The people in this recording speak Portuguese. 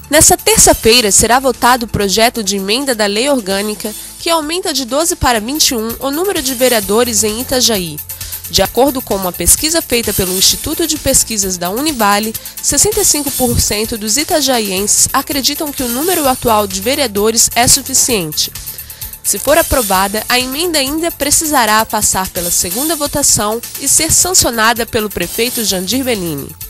Nesta terça-feira será votado o projeto de emenda da Lei Orgânica que aumenta de 12 para 21 o número de vereadores em Itajaí. De acordo com uma pesquisa feita pelo Instituto de Pesquisas da Univale, 65% dos itajaienses acreditam que o número atual de vereadores é suficiente. Se for aprovada, a emenda ainda precisará passar pela segunda votação e ser sancionada pelo prefeito Jandir Bellini.